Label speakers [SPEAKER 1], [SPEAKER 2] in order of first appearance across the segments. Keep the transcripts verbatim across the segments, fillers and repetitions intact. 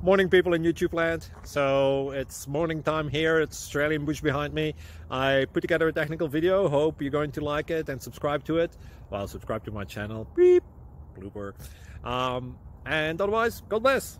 [SPEAKER 1] Morning, people in YouTube land. So it's morning time here. It's Australian bush behind me. I put together a technical video. Hope you're going to like it and subscribe to it. Well, subscribe to my channel. Beep, blooper. Um, and otherwise, God bless.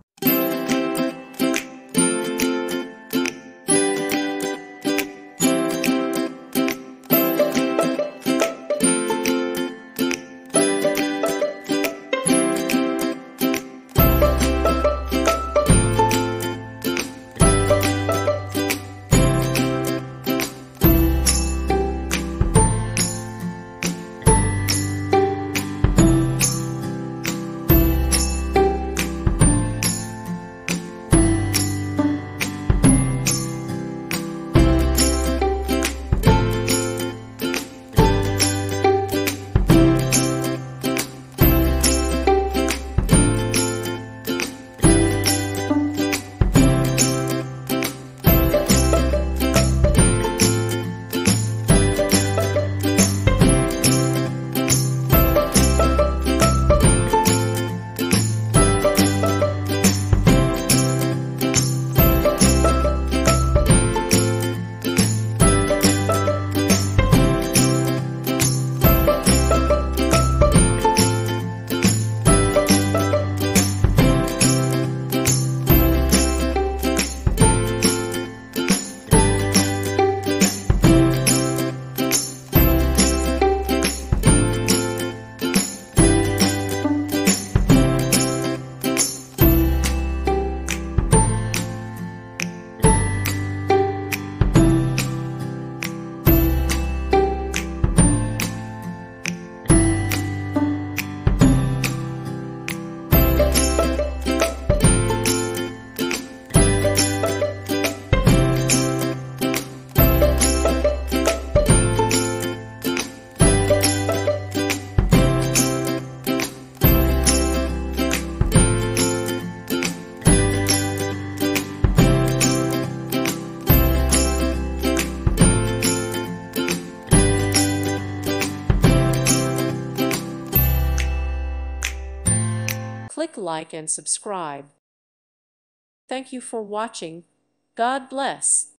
[SPEAKER 2] Click like and subscribe. Thank you for watching. God bless.